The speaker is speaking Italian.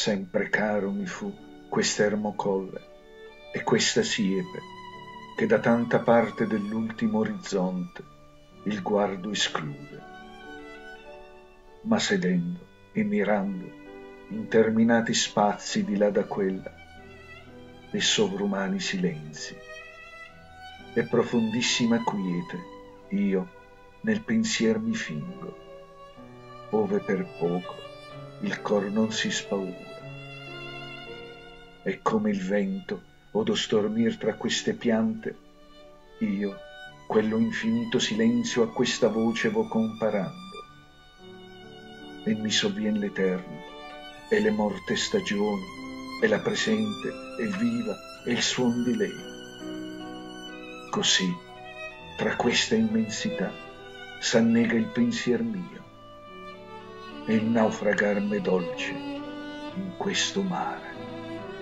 Sempre caro mi fu quest'ermo colle e questa siepe che da tanta parte dell'ultimo orizzonte il guardo esclude. Ma sedendo e mirando interminati spazi di là da quella, e sovrumani silenzi, e profondissima quiete, io nel pensier mi fingo, ove per poco il cor non si spaura. E come il vento odo stormir tra queste piante, io quello infinito silenzio a questa voce vo comparando, e mi sovvien l'eterno, e le morte stagioni, e la presente, e il viva, e il suon di lei. Così, tra questa immensità, s'annega il pensier mio, e il naufragar m'è dolce in questo mare.